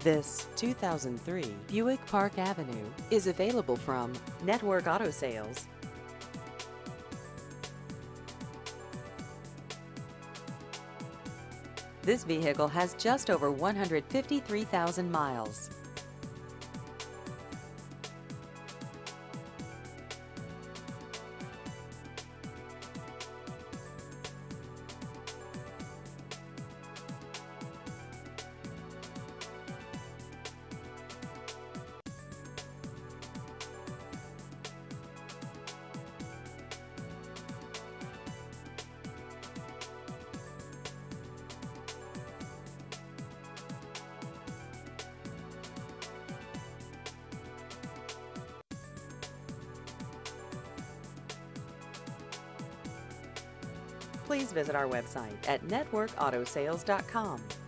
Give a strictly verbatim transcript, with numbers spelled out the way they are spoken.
This two thousand three Buick Park Avenue is available from Network Auto Sales. This vehicle has just over one hundred fifty-three thousand miles. Please visit our website at network auto sales dot com.